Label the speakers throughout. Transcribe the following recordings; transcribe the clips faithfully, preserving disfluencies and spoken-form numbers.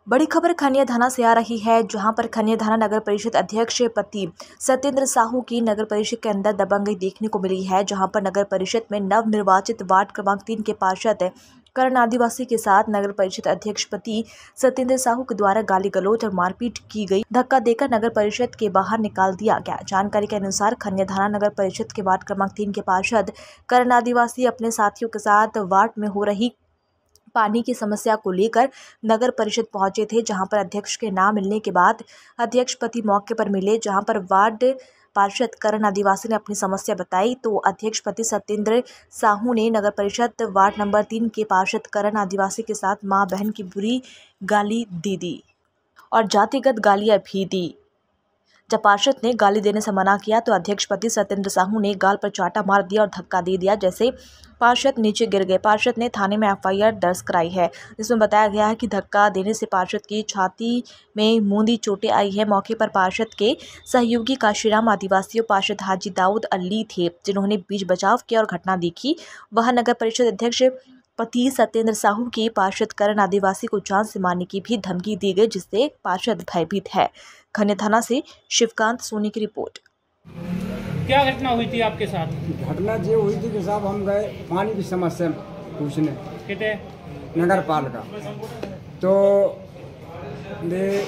Speaker 1: बड़ी खबर खनिया थाना से आ रही है, जहां पर खनिया थाना नगर परिषद अध्यक्ष पति सत्येंद्र साहू की नगर परिषद के अंदर दबंगई देखने को मिली है। जहां पर नगर परिषद में नव निर्वाचित वार्ड क्रमांक तीन के पार्षद करण आदिवासी के साथ नगर परिषद अध्यक्ष पति सत्येंद्र साहू के द्वारा गाली गलौज और मारपीट की गई। धक्का देकर नगर परिषद के बाहर निकाल दिया गया। जानकारी के अनुसार खनिया थाना नगर परिषद के वार्ड क्रमांक तीन के पार्षद करण आदिवासी अपने साथियों के साथ वार्ड में हो रही पानी की समस्या को लेकर नगर परिषद पहुंचे थे, जहां पर अध्यक्ष के नाम मिलने के बाद अध्यक्ष पति मौके पर मिले। जहां पर वार्ड पार्षद करण आदिवासी ने अपनी समस्या बताई तो अध्यक्ष पति सत्येंद्र साहू ने नगर परिषद वार्ड नंबर तीन के पार्षद करण आदिवासी के साथ मां बहन की बुरी गाली दे दी और जातिगत गालियां भी दी। जब पार्षद ने गाली देने से मना किया तो अध्यक्ष पति सत्येंद्र साहू ने गाल पर चाटा मार दिया और धक्का दे दिया, जैसे पार्षद नीचे गिर गए। पार्षद ने थाने में एफ आई आर दर्ज कराई है, जिसमें बताया गया है कि धक्का देने से पार्षद की छाती में मूंदी चोटें आई है। मौके पर पार्षद के सहयोगी काशीराम आदिवासी और पार्षद हाजी दाऊद अली थे, जिन्होंने बीच बचाव किया और घटना देखी। वह नगर परिषद अध्यक्ष पति सत्येंद्र साहू की पार्षद करण आदिवासी को जान से मारने की भी धमकी दी गई, जिससे पार्षद भयभीत है। खनिया थाना से शिवकांत सोनी की रिपोर्ट।
Speaker 2: क्या घटना हुई थी आपके साथ?
Speaker 3: घटना ये हुई थी कि साहब हम गए पानी की समस्या पूछने
Speaker 2: कितने
Speaker 3: नगर पालिका, तो ये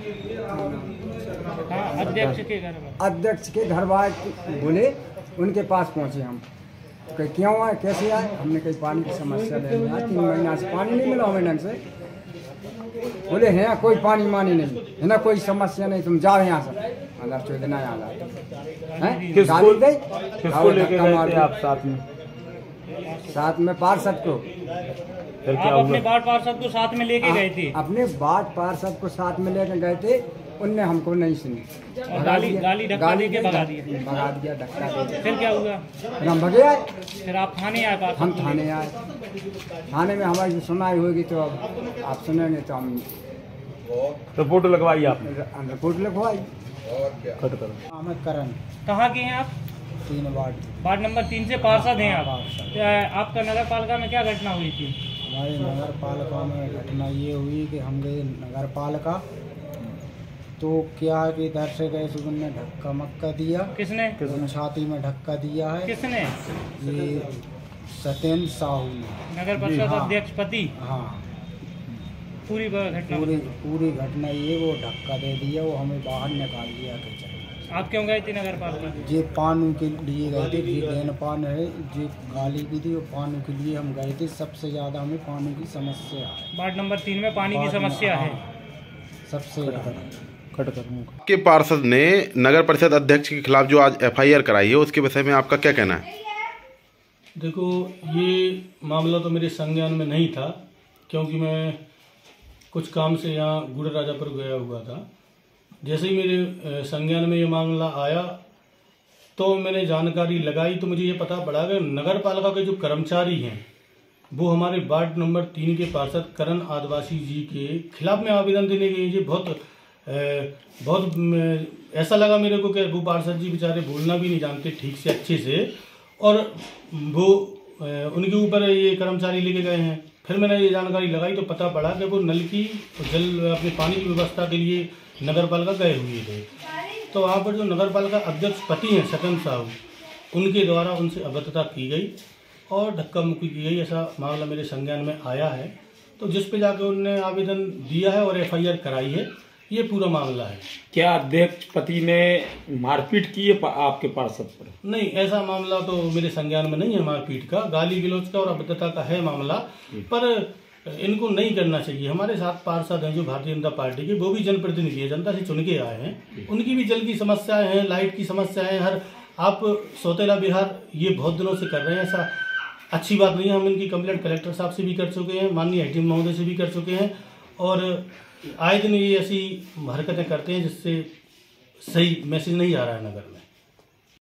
Speaker 2: हाँ, अध्यक्ष के घर में
Speaker 3: अध्यक्ष के घर वाले बोले, उनके पास पहुंचे हम। कहीं क्यों आए, कैसे आए? हमने कहीं पानी की समस्या लेने आए, तीन महीना से पानी नहीं मिला हमें ढंग से। बोले है कोई पानी मानी नहीं है ना, कोई समस्या नहीं, तुम जाओ यहाँ से। अंदर चो देना यहाँ
Speaker 4: किसको लेके गए थे आप साथ में?
Speaker 3: साथ में पार्षद को।
Speaker 4: फिर क्या
Speaker 2: आप
Speaker 4: हुआ?
Speaker 2: अपने वार्ड पार्षद को साथ में लेके गए थे?
Speaker 3: अपने वार्ड पार्षद को साथ में लेके गए थे, उनने हमको नहीं सुनी,
Speaker 2: गाली गाली धक्का दे के भगा दिया
Speaker 3: भगा दिया धक्का दे दिया।
Speaker 2: फिर क्या हुआ?
Speaker 3: फिर हम भगे आए,
Speaker 2: फिर आप थाने आए? पार्षद
Speaker 3: हम थाने आए। थाने में हमारी सुनाई होगी तो अब आप सुनेंगे तो हम
Speaker 4: रिपोर्ट लगवाई आपने?
Speaker 3: रिपोर्ट लिखवाई।
Speaker 4: कट करो।
Speaker 3: हमें करण
Speaker 2: कहाँ के हैं आप?
Speaker 3: तीन वार्ड
Speaker 2: वार्ड नंबर तीन से पार्षद हैं आप। तो आपका नगर पालिका में क्या घटना हुई थी?
Speaker 3: हमारे नगर पालिका में घटना ये हुई कि हम गए नगर पालिका, तो क्या है कि इधर से गए तो उन्होंने धक्का मक्का दिया।
Speaker 2: किसने?
Speaker 3: किसने? छाती में धक्का दिया है।
Speaker 2: किसने?
Speaker 3: ये सत्येंद्र साहू ने,
Speaker 2: नगर परिषद
Speaker 3: हाँ।
Speaker 2: अध्यक्ष पति।
Speaker 3: हाँ,
Speaker 2: पूरी घटना
Speaker 3: पूरी पूरी घटना ये वो धक्का दे दिया, वो हमें बाहर निकाल दिया कि चलो।
Speaker 2: आप क्यों गए थे नगर पालिका?
Speaker 3: जे पानू के लिए गए थे, जे लेन पान है, जे गाली भी थी, वो पानू के लिए हम गए थे। सबसे ज़्यादा हमें पानी की समस्या है।
Speaker 2: वार्ड नंबर तीन में पानी की समस्या है
Speaker 3: सबसे ज़्यादा।
Speaker 4: के पार्षद ने नगर परिषद अध्यक्ष के खिलाफ जो आज एफ आई आर कराई है, उसके विषय में आपका क्या कहना है?
Speaker 5: देखो, ये मामला तो मेरे संज्ञान में नहीं था, क्योंकि मैं कुछ काम से यहाँ गुड़ राजापुर गया हुआ था। जैसे ही मेरे संज्ञान में ये मामला आया तो मैंने जानकारी लगाई, तो मुझे ये पता पड़ा कि नगर पालिका के जो कर्मचारी हैं वो हमारे वार्ड नंबर तीन के पार्षद करण आदिवासी जी के खिलाफ में आवेदन देने गए। ये बहुत बहुत ऐसा लगा मेरे को कि वो पार्षद जी बेचारे बोलना भी नहीं जानते ठीक से अच्छे से, और वो उनके ऊपर ये कर्मचारी लेके गए हैं। फिर मैंने ये जानकारी लगाई तो पता पड़ा कि वो नल की जल अपने पानी की व्यवस्था के लिए नगर पालिका गए हुए थे। तो वहाँ पर जो नगर पालिका अध्यक्ष पति हैं सत्येंद्र साहू, उनके द्वारा उनसे अभद्रता की गई और धक्का मुक्की की गई। ऐसा मामला मेरे संज्ञान में आया है, तो जिस पे जाकर उन्होंने आवेदन दिया है और एफ आई आर कराई है। ये पूरा मामला है।
Speaker 6: क्या अध्यक्ष पति ने मारपीट की है आपके पार्षद पर?
Speaker 5: नहीं, ऐसा मामला तो मेरे संज्ञान में नहीं है। मारपीट का, गाली गलौज का और अभद्रता का है मामला, पर इनको नहीं करना चाहिए। हमारे साथ पार्षद हैं जो भारतीय जनता पार्टी के, वो भी जनप्रतिनिधि है, जनता से चुन के आए हैं। उनकी भी जल की समस्याएं हैं, लाइट की समस्याएं, हर आप सौतेला बिहार ये बहुत दिनों से कर रहे हैं। ऐसा अच्छी बात नहीं है। हम इनकी कंप्लेंट कलेक्टर साहब से भी कर चुके हैं, माननीय आई टी महोदय से भी कर चुके हैं, और आए दिन ये ऐसी हरकतें करते हैं जिससे सही मैसेज नहीं आ रहा है नगर में।